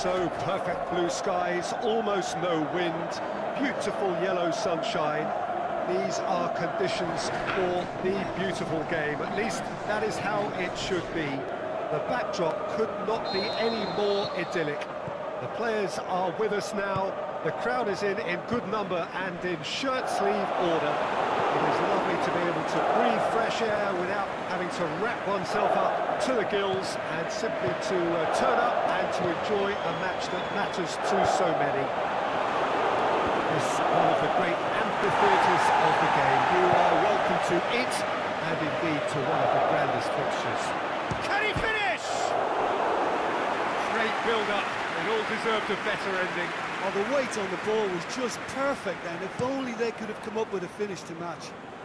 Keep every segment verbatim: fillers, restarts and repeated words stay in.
So perfect blue skies, almost no wind, beautiful yellow sunshine. These are conditions for the beautiful game. At least that is how it should be. The backdrop could not be any more idyllic. The players are with us now. The crowd is in in good number and in shirt-sleeve order. It is lovely to be able to breathe fresh air without having to wrap oneself up to the gills and simply to uh, turn up and to enjoy a match that matters to so many. This is one of the great amphitheatres of the game. You are welcome to it and indeed to one of the grandest fixtures. Can he finish? Great build-up. It all deserved a better ending. Oh, the weight on the ball was just perfect, and if only they could have come up with a finish to match.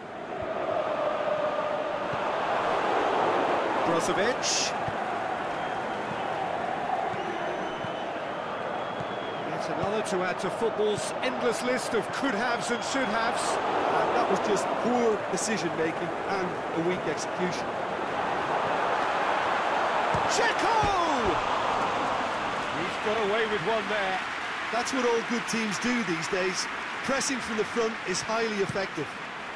Brozovic. Yet another to add to football's endless list of could-haves and should-haves. And that was just poor decision-making and a weak execution. Checo! He's got away with one there. That's what all good teams do these days. Pressing from the front is highly effective.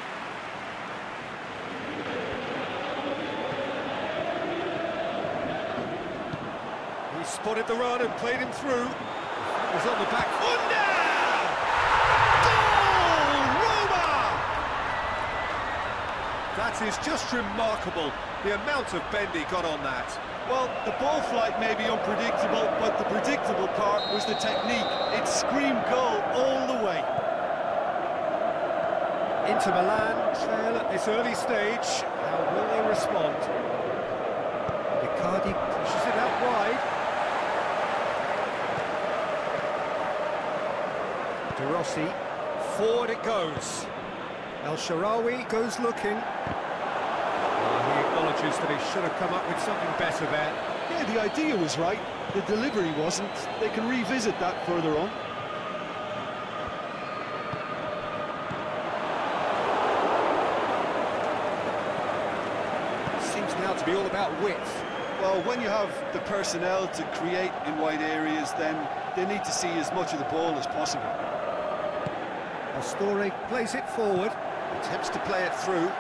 He spotted the run and played him through. It was on the back. Under! Goal! Roma! That is just remarkable, the amount of bend he got on that. Well, the ball flight may be unpredictable, but the predictable part was the technique. It screamed goal all the way. Inter Milan trail at this early stage. How will they respond? Icardi pushes it out wide. De Rossi, forward it goes. El Shaarawy goes looking. He acknowledges that he should have come up with something better there. Yeah, the idea was right, the delivery wasn't. They can revisit that further on. Seems now to be all about width. Well, when you have the personnel to create in wide areas, then they need to see as much of the ball as possible. Pastore plays it forward, attempts to play it through.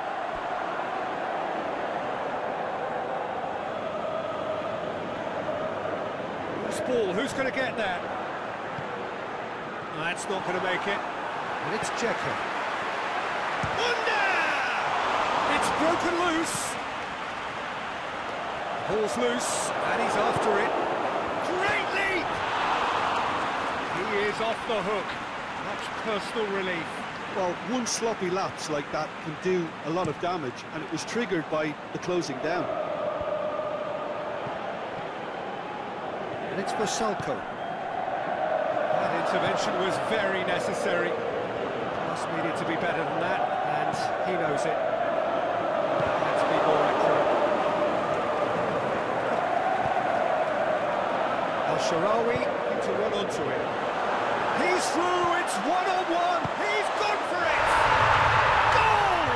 Ball. Who's going to get that? That's not going to make it. And it's Dzeko. Under! It's broken loose. Ball's loose, and he's after it. Great leap! He is off the hook. Much personal relief. Well, one sloppy lapse like that can do a lot of damage, and it was triggered by the closing down. And it's for Salko. That intervention was very necessary. Pass needed to be better than that, and he knows it. Had to be more accurate. El Shaarawy needs to run onto him. He's through, it's one-on-one, he's gone for it! Goal!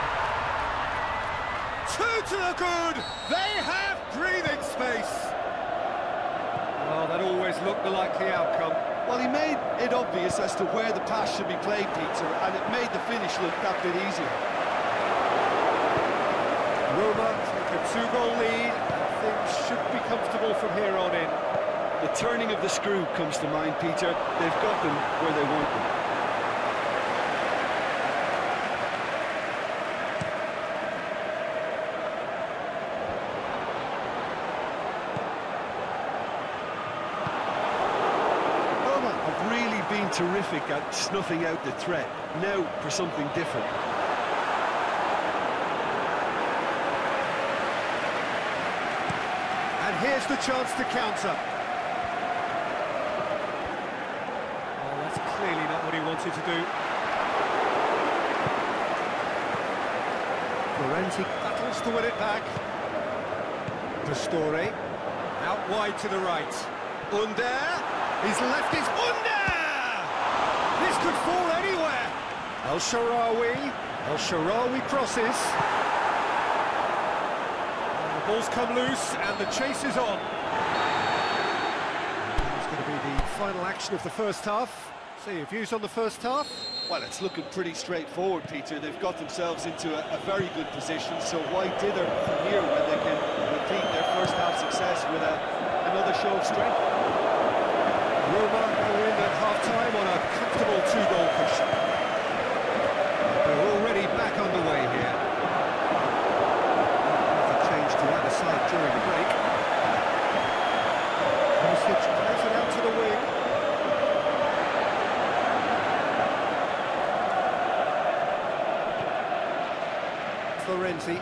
Two to the good, they have breathing space. Well, that always looked the likely outcome. Well, he made it obvious as to where the pass should be played, Peter, and it made the finish look that bit easier. Roma take a two-goal lead, and things should be comfortable from here on in. The turning of the screw comes to mind, Peter. They've got them where they want them. Been terrific at snuffing out the threat. Now for something different. And here's the chance to counter. Oh, that's clearly not what he wanted to do. Florenzi battles to win it back. Pastore out wide to the right. Under. He's left his Under. This could fall anywhere. El Shaarawy. El Shaarawy crosses. And the ball's come loose and the chase is on. He's going to final action of the first half. So your views on the first half? Well, it's looking pretty straightforward, Peter. They've got themselves into a, a very good position, so why dither from here when they can repeat their first half success with a, another show of strength? Roma go in at half-time on a comfortable two-goal cushion. They're already back underway here. A change to either side during the break. Perisic plays it out to the wing. Florenzi.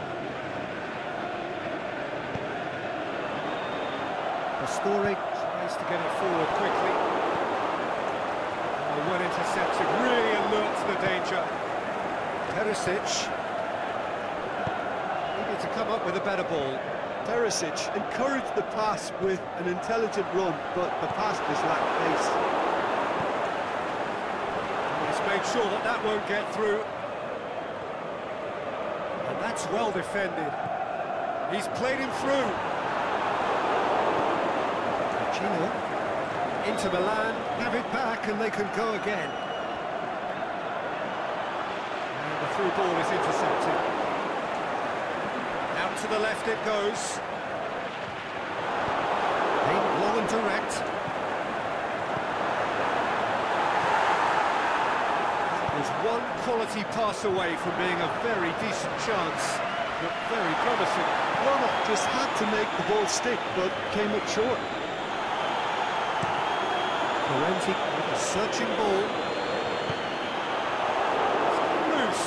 Pastore tries to get it forward quickly. Oh, well intercepted, really alert to the danger. Perisic needed to come up with a better ball. Perisic encouraged the pass with an intelligent run, but the pass just lacked pace. He's made sure that that won't get through. And that's well defended. He's played him through. Pacino. Inter Milan have it back and they can go again. And the through ball is intercepted. Out to the left it goes. Aimed long and direct. Was one quality pass away from being a very decent chance, but very promising. Roma just had to make the ball stick, but came up short. Florenzi with a searching ball. Loose.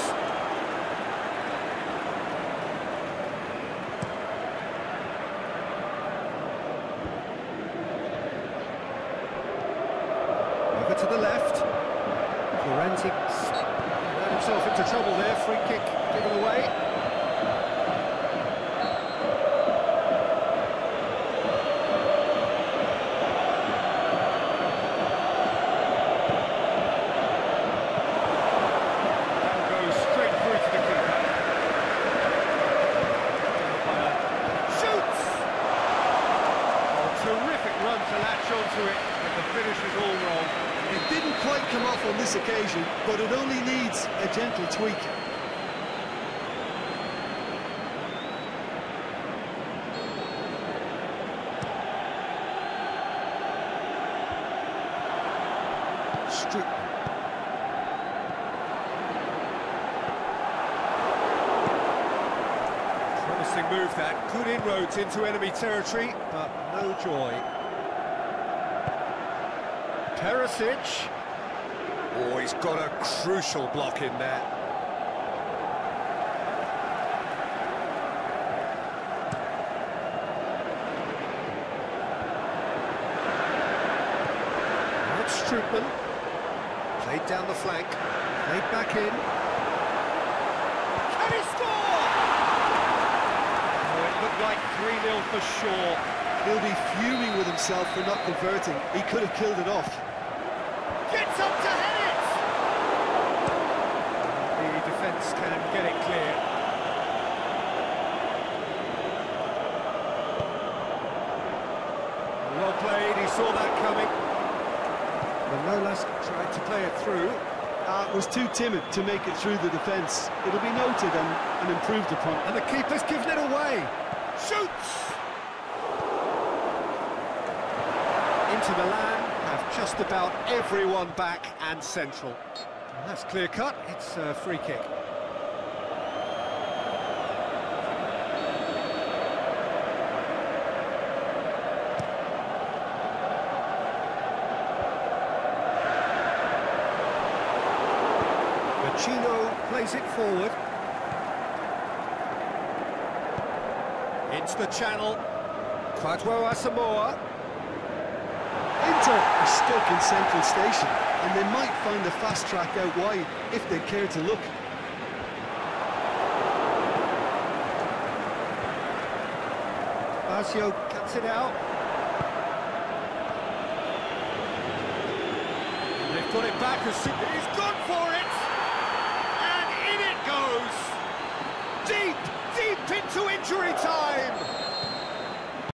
Over to the left. Florenzi got himself into trouble there, free kick given away. That goes straight through to the keeper. Shoots! Oh, terrific run to latch onto it, but the finish is all wrong. It didn't quite come off on this occasion, but it only needs a gentle tweak. Stri- Promising move that, good inroads into enemy territory, but no joy. Perisic. Oh, he's got a crucial block in there. That's Strootman. Played down the flank. Played back in. Can he score? Oh, it looked like three nil for sure. He'll be fuming with himself for not converting. He could have killed it off. Gets up to head it! The defence can get it clear. Well played, he saw that coming. Manolas tried to play it through. Uh, was too timid to make it through the defence. It'll be noted and, and improved upon. And the keeper's given it away. Shoots! Inter Milan have just about everyone back and central. And that's clear cut, it's a free kick. Pacino plays it forward. Into the channel. Kwadwo Asamoah. Inter are stuck in Central Station, and they might find a fast track out wide if they care to look. Lazio cuts it out. And they've got it back as soon as he's gone for it!